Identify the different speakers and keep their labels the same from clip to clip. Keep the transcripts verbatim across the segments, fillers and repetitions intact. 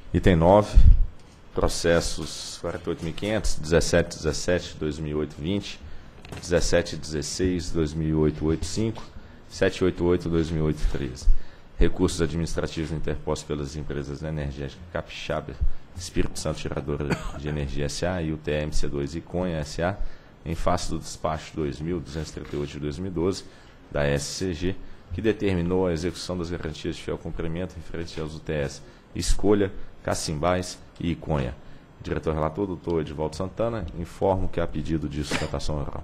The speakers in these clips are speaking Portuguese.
Speaker 1: Item nove, processos quarenta e oito mil e quinhentos, dezessete dezessete, dois mil e oito, vinte, dezessete dezesseis, dois mil e oito, oitenta e cinco, setecentos e oitenta e oito, dois mil e oito, treze. Recursos administrativos interpostos pelas empresas energéticas Capixaba, Espírito Santo Geradora de Energia S A e U T M C dois e Conha S A, em face do despacho dois mil duzentos e trinta e oito de dois mil e doze da S C G, que determinou a execução das garantias de fiel cumprimento referente aos U T S Escolha, Cacimbás e Iconha. Diretor relator, doutor Edivaldo Santana, informo que há pedido de sustentação oral.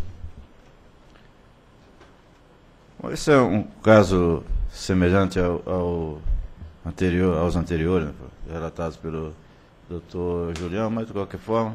Speaker 2: Bom, esse é um caso semelhante ao, ao anterior, aos anteriores, né, relatados pelo doutor Julião, mas de qualquer forma,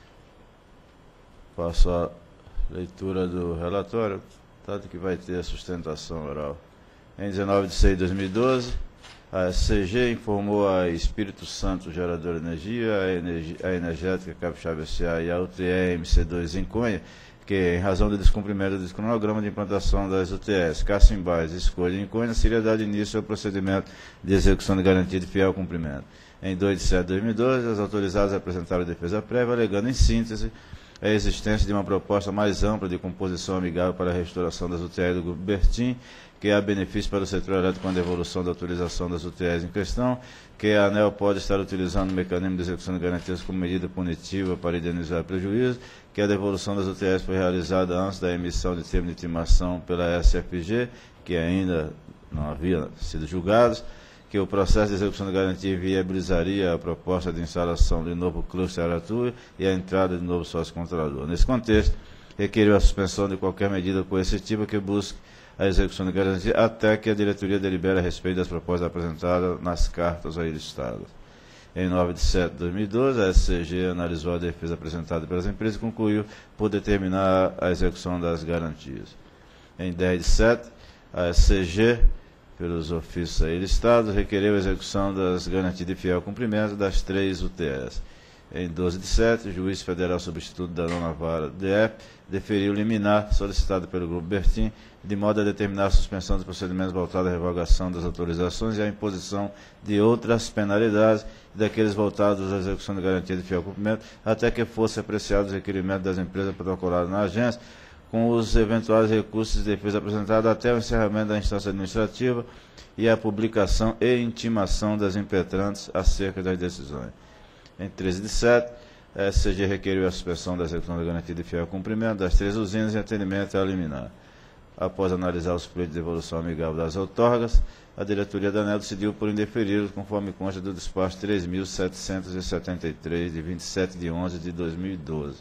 Speaker 2: faço a leitura do relatório, tanto que vai ter a sustentação oral. Em dezenove de seis de dois mil e doze, a S C G informou a Espírito Santo Geradora de Energia, a, energia, a Energética Capixaba S A e a U T M C dois em Conha, que, em razão do descumprimento do cronograma de implantação das U T S, Cacimbás, Escolha e Conha, seria dado início ao procedimento de execução de garantia de fiel cumprimento. Em dois de setembro de dois mil e doze, as autorizadas apresentaram defesa prévia, alegando, em síntese, a existência de uma proposta mais ampla de composição amigável para a restauração das U T S do Grupo Bertin, que há benefício para o setor elétrico com a devolução da autorização das U T S em questão, que a ANEEL pode estar utilizando o mecanismo de execução de garantias como medida punitiva para indenizar prejuízo, que a devolução das U T S foi realizada antes da emissão de termo de intimação pela S F G, que ainda não havia sido julgados, que o processo de execução de garantia viabilizaria a proposta de instalação de novo cluster Aratu e a entrada de novo sócio controlador. Nesse contexto, requeriu a suspensão de qualquer medida coercitiva que busque a execução de garantia até que a diretoria delibere a respeito das propostas apresentadas nas cartas aí listadas. Em nove de setembro de dois mil e doze, a S C G analisou a defesa apresentada pelas empresas e concluiu por determinar a execução das garantias. Em dez de setembro, a S C G, pelos ofícios aí listados, requereu a execução das garantias de fiel cumprimento das três U T S. Em doze de setembro, o juiz federal substituto da nona vara D F deferiu liminar solicitado pelo Grupo Bertin, de modo a determinar a suspensão dos procedimentos voltados à revogação das autorizações e à imposição de outras penalidades e daqueles voltados à execução de garantia de fiel cumprimento, até que fosse apreciado os requerimentos das empresas protocoladas na agência, com os eventuais recursos de defesa apresentados até o encerramento da instância administrativa e a publicação e intimação das impetrantes acerca das decisões. Em treze de setembro, a S C G requeriu a suspensão da execução da garantia de fiel cumprimento das três usinas em atendimento a liminar. Após analisar os pleitos de devolução amigável das outorgas, a diretoria da ANEEL decidiu por indeferi-los, conforme consta do despacho três mil setecentos e setenta e três, de vinte e sete de onze de dois mil e doze.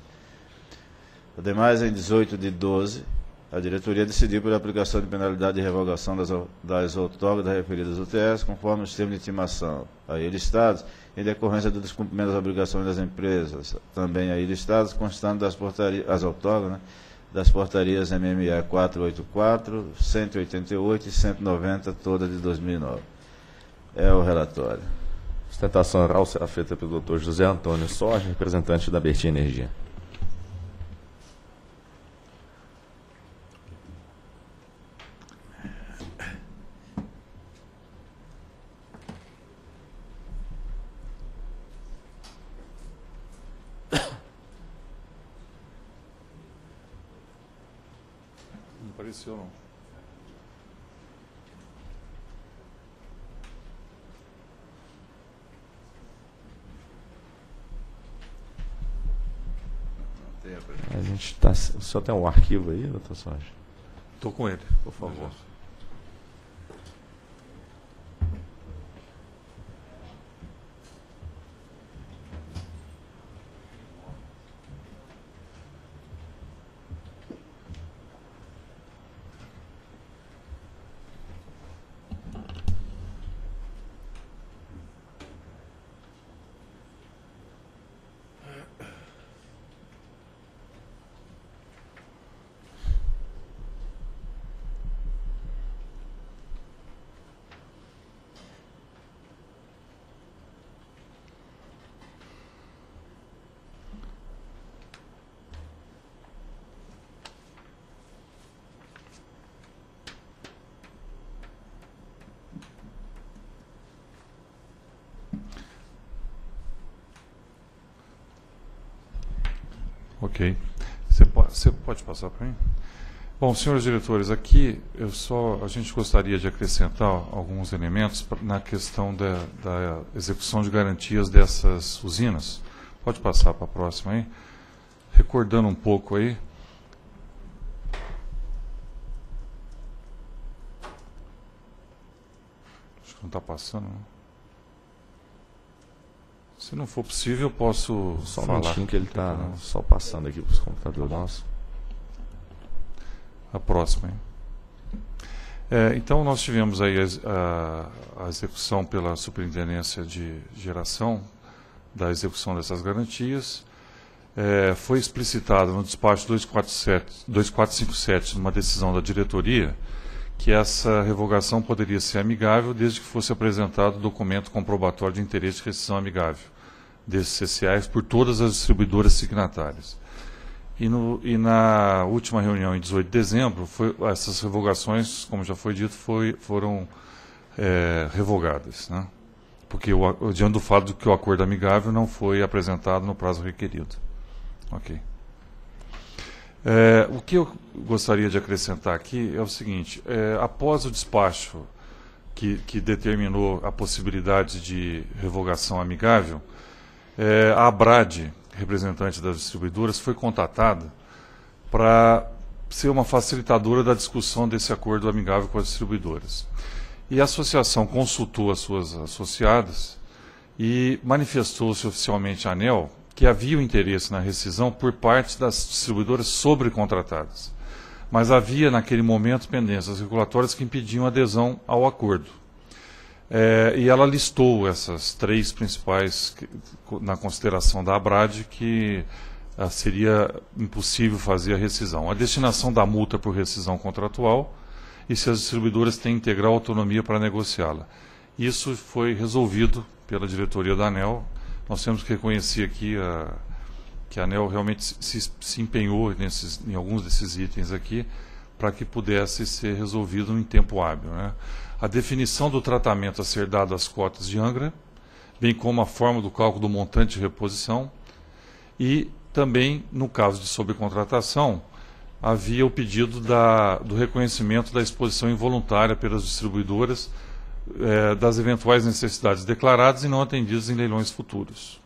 Speaker 2: Ademais, em dezoito de doze, a diretoria decidiu pela aplicação de penalidade de revogação das, das outorgas das referidas U T S, conforme os termos de intimação aí listados, em decorrência do descumprimento das obrigações das empresas, também aí listados, constando das portarias, as outorgas, né, das portarias M M E quatrocentos e oitenta e quatro, cento e oitenta e oito e cento e noventa, todas de dois mil e nove. É o relatório.
Speaker 1: Sustentação oral será feita pelo doutor José Antônio Sorge, representante da Bertin Energia.
Speaker 3: Apareceu, não.
Speaker 1: A gente tá, o senhor tem um arquivo aí, doutor Sorge?
Speaker 3: Estou com ele, por favor. Ok. Você pode, você pode passar para mim? Bom, senhores diretores, aqui eu só, a gente gostaria de acrescentar alguns elementos pra, na questão da, da execução de garantias dessas usinas. Pode passar para a próxima aí. Recordando um pouco aí. Acho que não está passando, não. Se não for possível, eu posso
Speaker 1: Só um
Speaker 3: falar.
Speaker 1: minutinho que ele está só passando aqui para os computadores nossos.
Speaker 3: A próxima, hein? É, então, nós tivemos aí a, a, a execução pela Superintendência de Geração da execução dessas garantias. É, foi explicitado no despacho dois quatro sete, dois quatro cinco sete, numa decisão da diretoria, que essa revogação poderia ser amigável desde que fosse apresentado documento comprobatório de interesse de rescisão amigável desses C C As por todas as distribuidoras signatárias. E, no, e na última reunião, em dezoito de dezembro, foi, essas revogações, como já foi dito, foi, foram é, revogadas, né? Porque, o, diante do fato de que o acordo amigável não foi apresentado no prazo requerido. Ok. É, o que eu gostaria de acrescentar aqui é o seguinte, é, após o despacho que, que determinou a possibilidade de revogação amigável, é, a ABRAD, representante das distribuidoras, foi contatada para ser uma facilitadora da discussão desse acordo amigável com as distribuidoras. E a associação consultou as suas associadas e manifestou-se oficialmente à ANEEL que havia o interesse na rescisão por parte das distribuidoras sobrecontratadas. Mas havia, naquele momento, pendências regulatórias que impediam adesão ao acordo. É, e ela listou essas três principais, que, na consideração da ABRAD, que ah, seria impossível fazer a rescisão. A destinação da multa por rescisão contratual e se as distribuidoras têm integral autonomia para negociá-la. Isso foi resolvido pela diretoria da ANEEL. Nós temos que reconhecer aqui a, que a ANEEL realmente se, se empenhou nesses, em alguns desses itens aqui para que pudesse ser resolvido em tempo hábil, né? A definição do tratamento a ser dado às cotas de Angra, bem como a forma do cálculo do montante de reposição e também, no caso de sobrecontratação, havia o pedido da, do reconhecimento da exposição involuntária pelas distribuidoras eh, das eventuais necessidades declaradas e não atendidas em leilões futuros.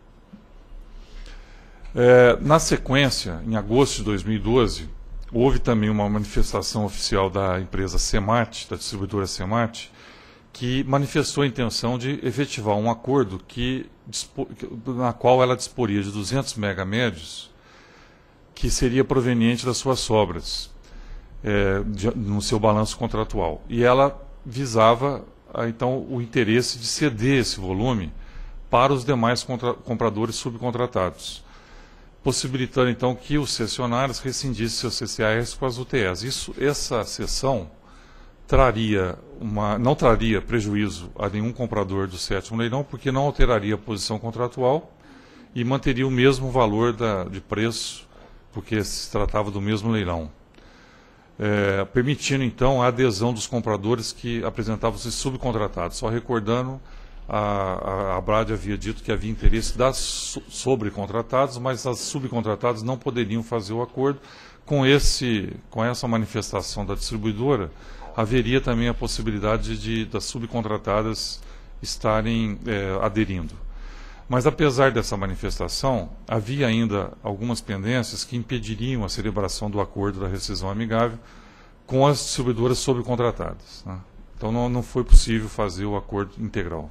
Speaker 3: Eh, na sequência, em agosto de dois mil e doze, houve também uma manifestação oficial da empresa Semat, da distribuidora Semat, que manifestou a intenção de efetivar um acordo que, na qual ela disporia de duzentos megamédios, que seria proveniente das suas sobras, é, de, no seu balanço contratual. E ela visava, então, o interesse de ceder esse volume para os demais contra, compradores subcontratados, possibilitando, então, que os cessionários rescindissem seus C C As com as U T Es. Isso, essa cessão traria uma, não traria prejuízo a nenhum comprador do sétimo leilão, porque não alteraria a posição contratual e manteria o mesmo valor da, de preço, porque se tratava do mesmo leilão. É, permitindo, então, a adesão dos compradores que apresentavam-se subcontratados. Só recordando, a, a, a ABRAD havia dito que havia interesse das sobrecontratados, mas as subcontratadas não poderiam fazer o acordo. Com, esse, com essa manifestação da distribuidora, haveria também a possibilidade de, das subcontratadas estarem é, aderindo. Mas, apesar dessa manifestação, havia ainda algumas pendências que impediriam a celebração do acordo da rescisão amigável com as distribuidoras subcontratadas, né? Então, não, não foi possível fazer o acordo integral.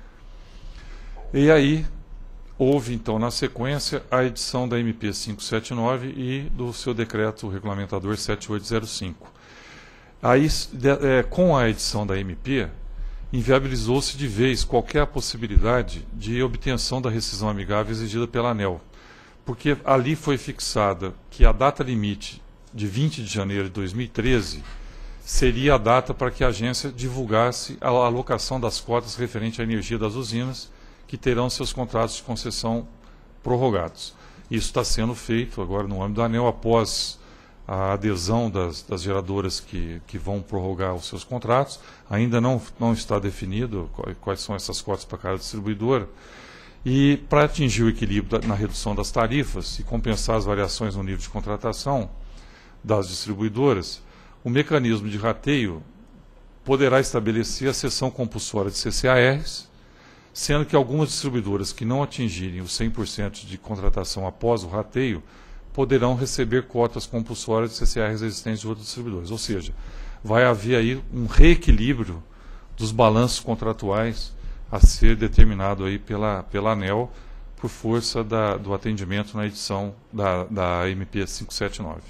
Speaker 3: E aí, houve, então, na sequência, a edição da M P quinhentos e setenta e nove e do seu decreto regulamentador sete oito zero cinco. Aí, de, é, com a edição da M P, inviabilizou-se de vez qualquer possibilidade de obtenção da rescisão amigável exigida pela ANEEL, porque ali foi fixada que a data limite de vinte de janeiro de dois mil e treze seria a data para que a agência divulgasse a alocação das cotas referente à energia das usinas, que terão seus contratos de concessão prorrogados. Isso está sendo feito agora no âmbito da ANEEL, após a adesão das, das geradoras que, que vão prorrogar os seus contratos. Ainda não, não está definido quais são essas cotas para cada distribuidora. E para atingir o equilíbrio da, na redução das tarifas e compensar as variações no nível de contratação das distribuidoras, o mecanismo de rateio poderá estabelecer a cessão compulsória de C C A Rs, sendo que algumas distribuidoras que não atingirem os cem por cento de contratação após o rateio poderão receber cotas compulsórias de C C A Rs existentes de outros distribuidores. Ou seja, vai haver aí um reequilíbrio dos balanços contratuais a ser determinado aí pela, pela ANEEL por força da, do atendimento na edição da, da M P quinhentos e setenta e nove.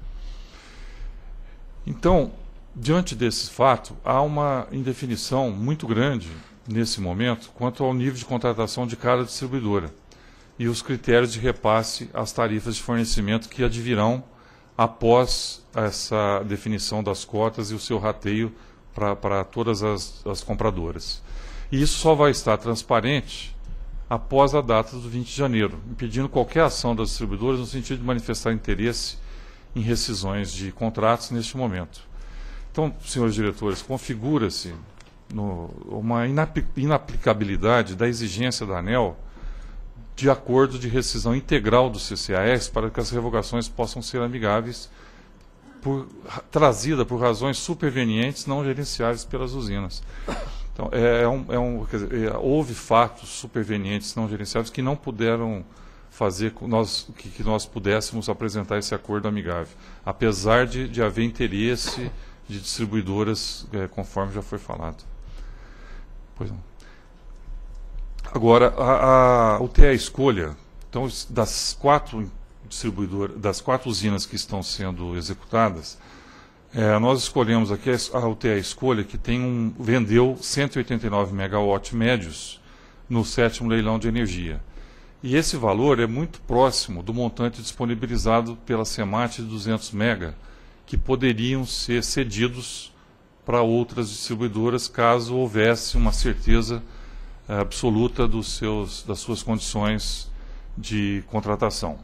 Speaker 3: Então, diante desse fato, há uma indefinição muito grande nesse momento quanto ao nível de contratação de cada distribuidora e os critérios de repasse às tarifas de fornecimento que advirão após essa definição das cotas e o seu rateio para todas as, as compradoras. E isso só vai estar transparente após a data do vinte de janeiro, impedindo qualquer ação das distribuidoras no sentido de manifestar interesse em rescisões de contratos neste momento. Então, senhores diretores, configura-se uma inaplicabilidade da exigência da ANEEL de acordo de rescisão integral do C C A S para que as revogações possam ser amigáveis, por, trazida por razões supervenientes não gerenciáveis pelas usinas. Então, é, é um, é um, quer dizer, é, houve fatos supervenientes não gerenciáveis que não puderam fazer com nós, que, que nós pudéssemos apresentar esse acordo amigável, apesar de, de haver interesse de distribuidoras, é, conforme já foi falado. Pois não. Agora, a, a, o T E escolha, então, das quatro distribuidoras, das quatro usinas que estão sendo executadas, é, nós escolhemos aqui a, a U T E escolha, que tem um, vendeu cento e oitenta e nove megawatts médios no sétimo leilão de energia. E esse valor é muito próximo do montante disponibilizado pela SEMAT de duzentos mega, que poderiam ser cedidos para outras distribuidoras caso houvesse uma certeza eh, absoluta dos seus, das suas condições de contratação.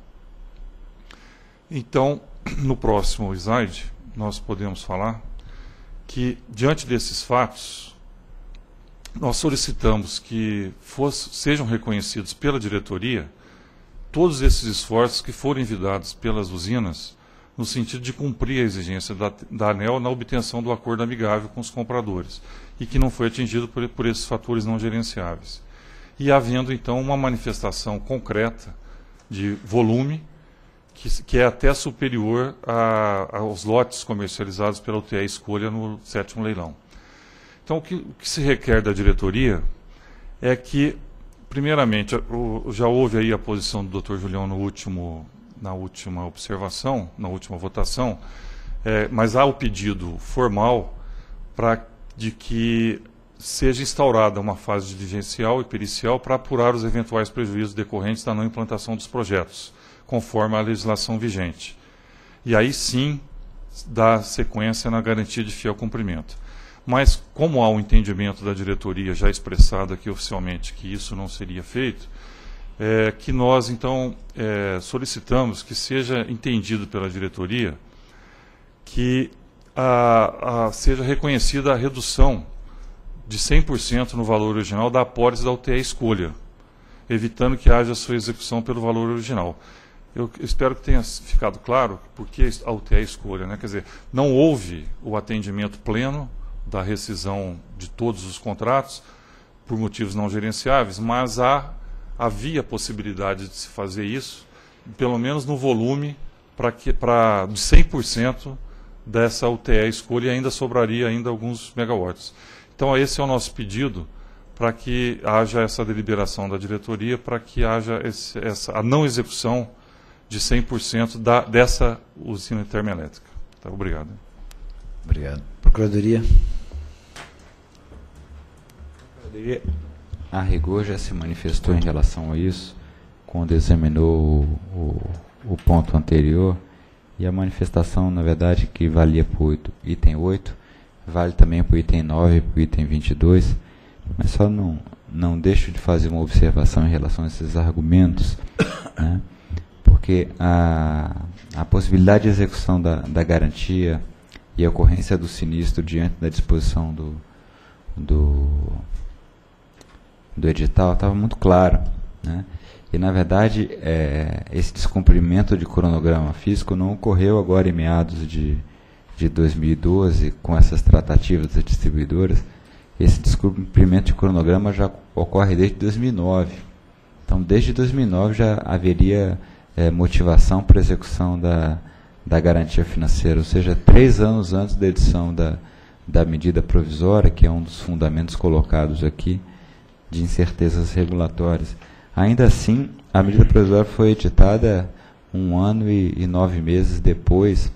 Speaker 3: Então, no próximo slide, nós podemos falar que, diante desses fatos, nós solicitamos que fosse, sejam reconhecidos pela diretoria todos esses esforços que foram envidados pelas usinas no sentido de cumprir a exigência da, da ANEEL na obtenção do acordo amigável com os compradores e que não foi atingido por, por esses fatores não gerenciáveis. E havendo, então, uma manifestação concreta de volume que, que é até superior a, aos lotes comercializados pela U T E escolha no sétimo leilão. Então, o que, o que se requer da diretoria é que, primeiramente, o, já houve aí a posição do doutor Julião no último, na última observação, na última votação, é, mas há o pedido formal para de que seja instaurada uma fase diligencial e pericial para apurar os eventuais prejuízos decorrentes da não implantação dos projetos, conforme a legislação vigente. E aí sim dá sequência na garantia de fiel cumprimento. Mas, como há um entendimento da diretoria já expressado aqui oficialmente que isso não seria feito, é, que nós, então, é, solicitamos que seja entendido pela diretoria que a, a, seja reconhecida a redução de cem por cento no valor original da apólice da U T E escolha, evitando que haja sua execução pelo valor original. Eu espero que tenha ficado claro porque a U T E escolha, né? Quer dizer, não houve o atendimento pleno da rescisão de todos os contratos por motivos não gerenciáveis, mas há, havia possibilidade de se fazer isso, pelo menos no volume, para que para de cem por cento dessa U T E escolha e ainda sobraria ainda alguns megawatts. Então esse é o nosso pedido para que haja essa deliberação da diretoria, para que haja esse, essa, a não execução de cem por cento da, dessa usina termoelétrica. Tá, obrigado.
Speaker 4: Obrigado. Procuradoria.
Speaker 5: A rigor já se manifestou em relação a isso, quando examinou o, o, o ponto anterior, e a manifestação, na verdade, que valia para o item oito, vale também para o item nove e para o item vinte e dois, mas só não, não deixo de fazer uma observação em relação a esses argumentos, né? Porque a, a possibilidade de execução da, da garantia e a ocorrência do sinistro diante da disposição do, do, do edital estava muito claro, né? E, na verdade, é, esse descumprimento de cronograma físico não ocorreu agora em meados de, de dois mil e doze, com essas tratativas das distribuidoras. Esse descumprimento de cronograma já ocorre desde dois mil e nove. Então, desde dois mil e nove já haveria é, motivação para a execução da, da garantia financeira, ou seja, três anos antes da edição da, da medida provisória, que é um dos fundamentos colocados aqui de incertezas regulatórias. Ainda assim, a medida provisória foi editada um ano e, e nove meses depois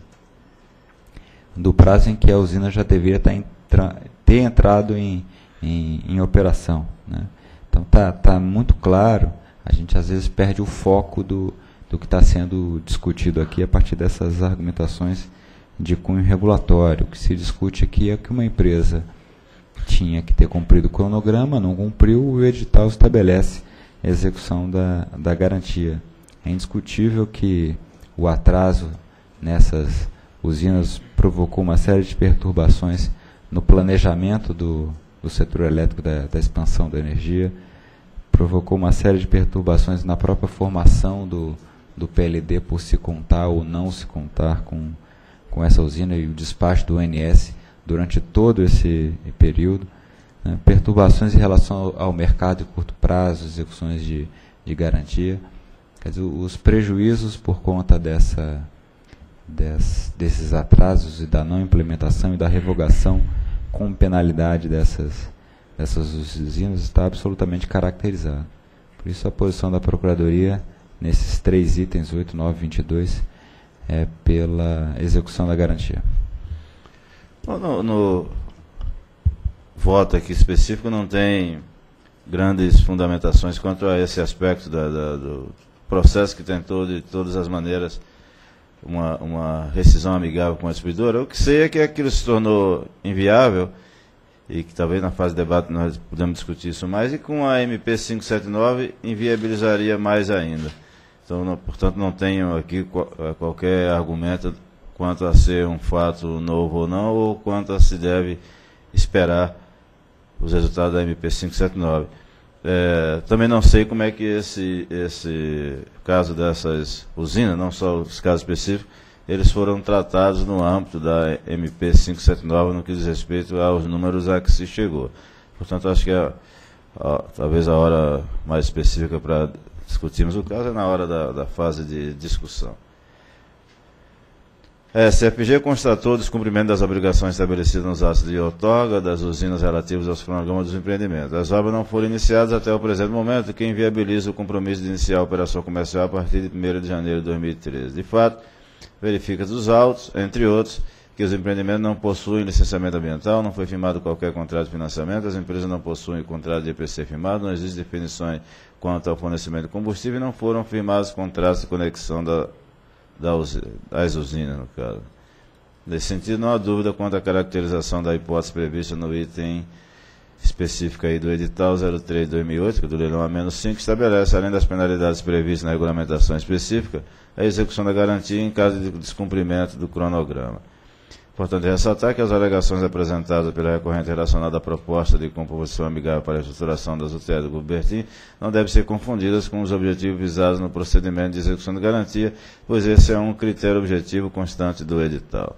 Speaker 5: do prazo em que a usina já deveria estar entra, ter entrado em, em, em operação, né? Então está tá muito claro, a gente às vezes perde o foco do, do que está sendo discutido aqui a partir dessas argumentações de cunho regulatório. O que se discute aqui é que uma empresa tinha que ter cumprido o cronograma, não cumpriu, o edital estabelece a execução da, da garantia. É indiscutível que o atraso nessas usinas provocou uma série de perturbações no planejamento do, do setor elétrico, da, da expansão da energia, provocou uma série de perturbações na própria formação do, do P L D por se contar ou não se contar com, com essa usina e o despacho do O N S durante todo esse período. Né, perturbações em relação ao, ao mercado de curto prazo, execuções de, de garantia. Quer dizer, os prejuízos por conta dessa, des, desses atrasos e da não implementação e da revogação com penalidade dessas, dessas usinas está absolutamente caracterizado. Por isso a posição da Procuradoria nesses três itens, oito, nove, vinte e dois, é pela execução da garantia.
Speaker 2: No, no voto aqui específico não tem grandes fundamentações quanto a esse aspecto da, da, do processo que tentou de todas as maneiras uma, uma rescisão amigável com a distribuidora. O que sei é que aquilo se tornou inviável e que talvez na fase de debate nós podemos discutir isso mais, e com a M P quinhentos e setenta e nove inviabilizaria mais ainda. Então, não, portanto, não tenho aqui qual, qualquer argumento quanto a ser um fato novo ou não, ou quanto a se deve esperar os resultados da M P quinhentos e setenta e nove. É, também não sei como é que esse, esse caso dessas usinas, não só os casos específicos, eles foram tratados no âmbito da M P quinhentos e setenta e nove no que diz respeito aos números a que se chegou. Portanto, acho que a, a, talvez a hora mais específica para discutirmos o caso é na hora da, da fase de discussão. A C F G constatou o descumprimento das obrigações estabelecidas nos atos de outorga das usinas relativos aos cronogramas dos empreendimentos. As obras não foram iniciadas até o presente momento, o que inviabiliza o compromisso de iniciar a operação comercial a partir de primeiro de janeiro de dois mil e treze. De fato, verifica dos autos, entre outros, que os empreendimentos não possuem licenciamento ambiental, não foi firmado qualquer contrato de financiamento, as empresas não possuem contrato de E P C firmado, não existem definições quanto ao fornecimento de combustível e não foram firmados contratos de conexão da das usinas, no caso. Nesse sentido, não há dúvida quanto à caracterização da hipótese prevista no item específico aí do edital zero três de dois mil e oito, que é do leilão A menos cinco, estabelece, além das penalidades previstas na regulamentação específica, a execução da garantia em caso de descumprimento do cronograma. Importante ressaltar que as alegações apresentadas pela recorrente relacionada à proposta de composição amigável para a estruturação das U T E do Grupo Bertin não devem ser confundidas com os objetivos visados no procedimento de execução de garantia, pois esse é um critério objetivo constante do edital.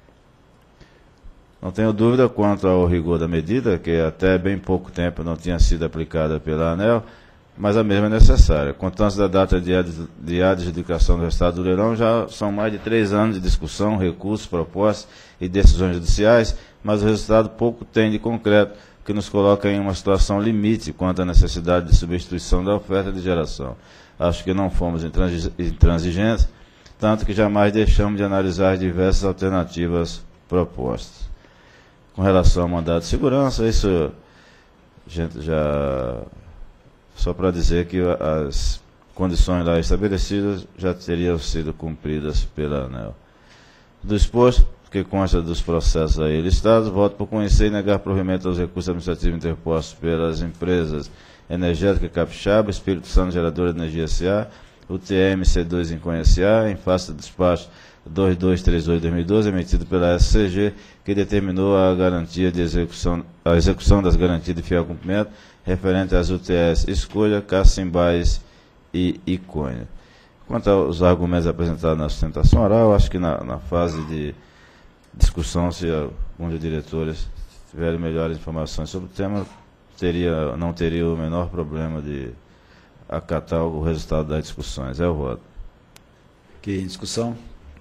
Speaker 2: Não tenho dúvida quanto ao rigor da medida, que até bem pouco tempo não tinha sido aplicada pela ANEEL, mas a mesma é necessária. Contanto da data de adjudicação do resultado do leilão, já são mais de três anos de discussão, recursos, propostas e decisões judiciais, mas o resultado pouco tem de concreto, que nos coloca em uma situação limite quanto à necessidade de substituição da oferta de geração. Acho que não fomos intransigentes, tanto que jamais deixamos de analisar diversas alternativas propostas. Com relação ao mandado de segurança, isso a gente já... Só para dizer que as condições lá estabelecidas já teriam sido cumpridas pela ANEEL. Do exposto, que consta dos processos aí listados, voto por conhecer e negar provimento aos recursos administrativos interpostos pelas empresas Energética Capixaba, Espírito Santo Geradora de Energia S A, U T E M C dois em Conha S A, em face do despacho dois dois três oito barra dois mil e doze, emitido pela S C G, que determinou a garantia de execução, a execução das garantias de fiel cumprimento referente às U T S Escolha, Cacimbás e Iconha. Quanto aos argumentos apresentados na sustentação oral, acho que na, na fase de discussão, se alguns dos diretores tiverem melhores informações sobre o tema, teria, não teria o menor problema de acatar o resultado das discussões. É o voto.
Speaker 4: Ok, em discussão?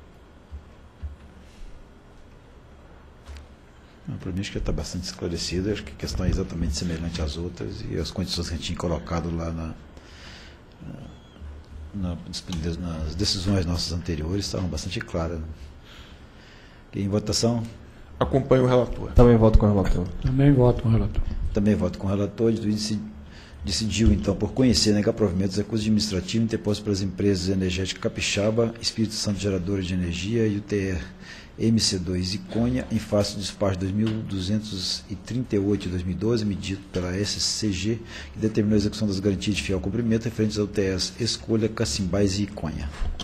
Speaker 4: Para mim, acho que está bastante esclarecido. Acho que a questão é exatamente semelhante às outras e as condições que a gente tinha colocado lá na, na, nas decisões nossas anteriores estavam bastante claras. Né? Em votação?
Speaker 6: Acompanho o relator.
Speaker 7: Também voto com o relator.
Speaker 8: Também voto com o relator.
Speaker 4: Também voto com o relator. O juiz decidiu, então, por conhecer, negar provimento dos recursos administrativos interpostos pelas empresas energéticas Capixaba, Espírito Santo Geradora de Energia e U T E M C dois Iconha, em face do despacho dois mil duzentos e trinta e oito de dois mil e doze, emitido pela S C G, que determinou a execução das garantias de fiel cumprimento referentes ao U T S Escolha, Cacimbás e Iconha.